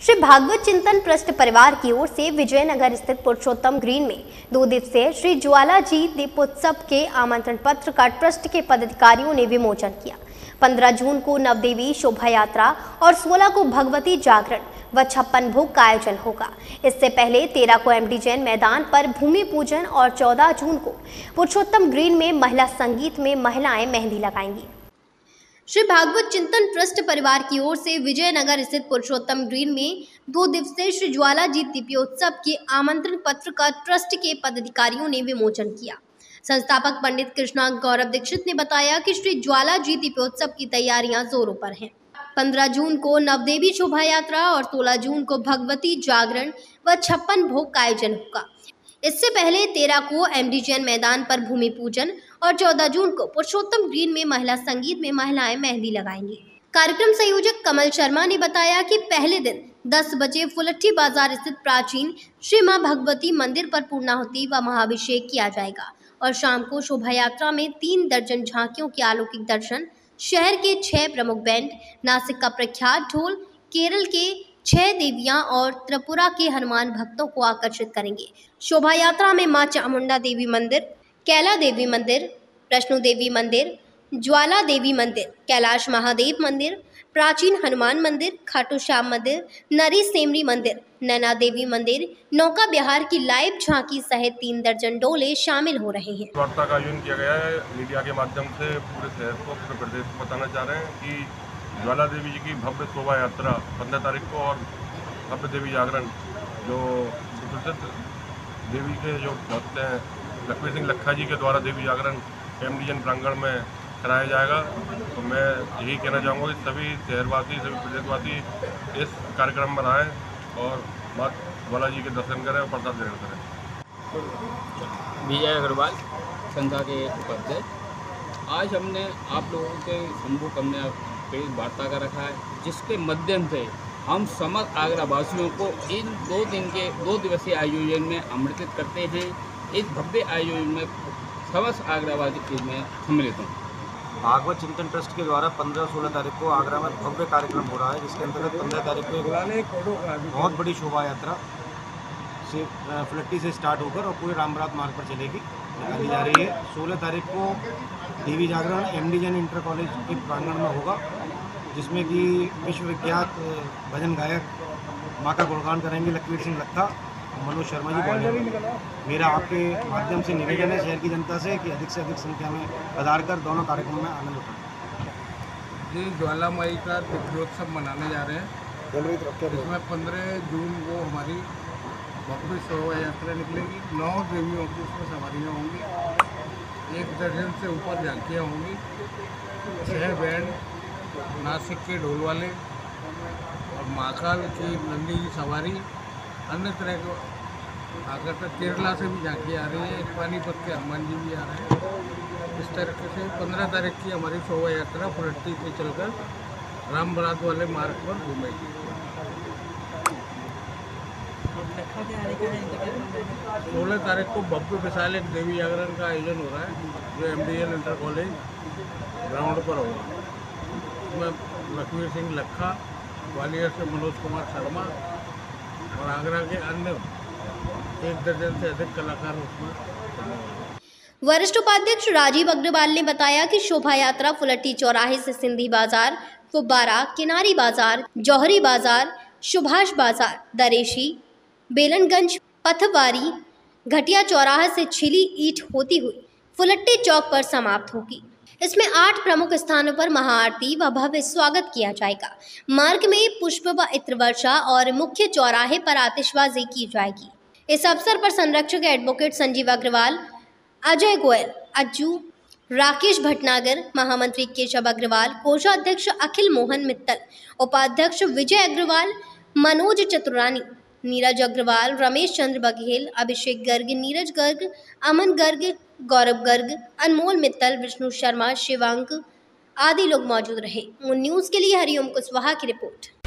श्री भागवत चिंतन ट्रस्ट परिवार की ओर से विजयनगर स्थित पुरुषोत्तम ग्रीन में 2 दिवसीय श्री ज्वाला जी दीपोत्सव के आमंत्रण पत्र का ट्रस्ट के पदाधिकारियों ने विमोचन किया। 15 जून को नवदेवी शोभा यात्रा और 16 को भगवती जागरण व 56 भोग का आयोजन होगा। इससे पहले 13 को एमडी जैन मैदान पर भूमि पूजन और 14 जून को पुरुषोत्तम ग्रीन में महिला संगीत में महिलाएं मेहंदी लगाएंगी। श्री भागवत चिंतन ट्रस्ट परिवार की ओर से विजयनगर स्थित पुरुषोत्तम ग्रीन में 2 दिवसीय श्री ज्वाला जी दीपोत्सव के आमंत्रण पत्र का ट्रस्ट के पदाधिकारियों ने विमोचन किया। संस्थापक पंडित कृष्णा गौरव दीक्षित ने बताया कि श्री ज्वाला जी दीपोत्सव की तैयारियां जोरों पर हैं। 15 जून को नवदेवी शोभा यात्रा और 16 जून को भगवती जागरण व 56 भोग का आयोजन होगा। इससे पहले 13 को एमडी जैन मैदान पर भूमि पूजन और 14 जून को पुरुषोत्तम ग्रीन में महिला संगीत में महिलाएं मेहंदी लगाएंगी। कार्यक्रम संयोजक कमल शर्मा ने बताया कि पहले दिन 10 बजे फुलट्टी बाजार स्थित प्राचीन श्री मां भगवती मंदिर पर पूर्णाहुति व महाअभिषेक किया जाएगा और शाम को शोभा यात्रा में 3 दर्जन झांकियों के अलौकिक दर्शन शहर के 6 प्रमुख बैंड, नासिक का प्रख्यात ढोल, केरल के 6 देवियां और त्रिपुरा के हनुमान भक्तों को आकर्षित करेंगे। शोभा यात्रा में मां चामुंडा देवी मंदिर, कैला देवी मंदिर, वैष्णो देवी मंदिर, ज्वाला देवी मंदिर, कैलाश महादेव मंदिर, प्राचीन हनुमान मंदिर, खाटू श्याम मंदिर, नरी सेमरी मंदिर, नैना देवी मंदिर, नौका बिहार की लाइव झांकी सहित 3 दर्जन डोले शामिल हो रहे हैं। वार्ता का आयोजन किया गया है। मीडिया के माध्यम से पूरे शहर को, पूरे प्रदेश को बताना चाह रहे हैं कि ज्वाला देवी जी की भव्य शोभा यात्रा 15 तारीख को और भव्य देवी जागरण जो प्रसिद्ध देवी के जो भक्त हैं लक्ष्मी सिंह लखा जी के द्वारा देवी जागरण एमडी जैन प्रांगण में कराया जाएगा। तो मैं यही कहना चाहूँगा कि सभी शहरवासी, सभी प्रदेशवासी इस कार्यक्रम में आएँ और माँ ज्वाला जी के दर्शन करें और प्रसाद ग्रहण करें। विजय अग्रवाल संस्था के उपाध्यक्ष, आज हमने आप लोगों के सम्मुख हमने प्रेस वार्ता का रखा है, जिसके माध्यम से हम समस्त आगरा वासियों को इन 2 दिवसीय आयोजन में आमंत्रित करते हैं। इस भव्य आयोजन में समस्त आगरावासी इसमें सम्मिलित हों। भागवत चिंतन ट्रस्ट के द्वारा 15-16 तारीख को आगरा में भव्य कार्यक्रम हो रहा है, जिसके अंतर्गत 15 तारीख को बहुत बड़ी शोभा यात्रा से फुलट्टी से स्टार्ट होकर और पूरे रामबारात मार्ग पर चलेगी, निकाली जा रही है। 16 तारीख को देवी जागरण एमडी जैन इंटर कॉलेज के प्रांगण में होगा, जिसमें कि विश्वविख्यात भजन गायक माँ का गुणगान करेंगे लक्ष्मी सिंह लखा, मनोज शर्मा जी ग्वालियर। मेरा आपके माध्यम से निवेदन है शहर की जनता से कि अधिक से अधिक संख्या में पधार कर दोनों कार्यक्रम में आनंद उठाएं। ये ज्वाला माई का दीपोत्सव मनाने जा रहे हैं। इसमें 15 जून को हमारी भव्य शोभा यात्रा निकलेगी। 9 देवियों की उसमें सवारियाँ होंगी, 1 दर्जन से ऊपर झांकियाँ होंगी, 6 बैंड, नासिक के ढोल वाले और महाकाल की नंदी की सवारी, अन्य तरह के आकर तक केरला से भी झांकी आ रही है, पानीपत के हनुमान जी भी आ रहे हैं। इस तरीके से 15 तारीख की हमारी शोभा यात्रा फुलट्टी से चलकर रामबारात वाले मार्ग पर घूमेगी। 16 तारीख को भव्य विशाल एक देवी जागरण का आयोजन हो रहा है, जो MD Jain inter college ground पर होगा। इसमें लक्ष्मी सिंह लखा, ग्वालियर से मनोज कुमार शर्मा और आगरा के अन्य 1 दर्जन से अधिक कलाकार उसमें। वरिष्ठ उपाध्यक्ष राजीव अग्रवाल ने बताया कि शोभा यात्रा फुलट्टी चौराहे से सिंधी बाजार, फुब्बारा, किनारी बाजार, जौहरी बाजार, सुभाष बाजार, दरेशी, बेलनगंज, पथवारी, घटिया चौराहा से छिली ईंट होती हुई फुलट्टी चौक पर समाप्त होगी। इसमें 8 प्रमुख स्थानों पर महाआरती व भव्य स्वागत किया जाएगा। मार्ग में पुष्प व इत्र वर्षा और मुख्य चौराहे पर आतिशबाजी की जाएगी। इस अवसर पर संरक्षक एडवोकेट संजीव अग्रवाल, अजय गोयल, अज्जू, राकेश भटनागर, महामंत्री केशव अग्रवाल, कोषाध्यक्ष अखिल मोहन मित्तल, उपाध्यक्ष विजय अग्रवाल, मनोज चतुरानी, नीरज अग्रवाल, रमेश चंद्र बघेल, अभिषेक गर्ग, नीरज गर्ग, अमन गर्ग, गौरव गर्ग, अनमोल मित्तल, विष्णु शर्मा, शिवांक आदि लोग मौजूद रहे। मून न्यूज़ के लिए हरिओम कुशवाहा की रिपोर्ट।